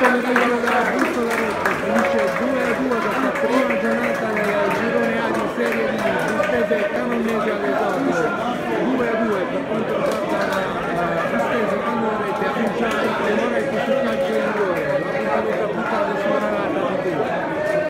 pomeriggio della Bussola Rossa finisce 2-2 questa prima giornata del girone A di Serie D, Buspese Canonese alle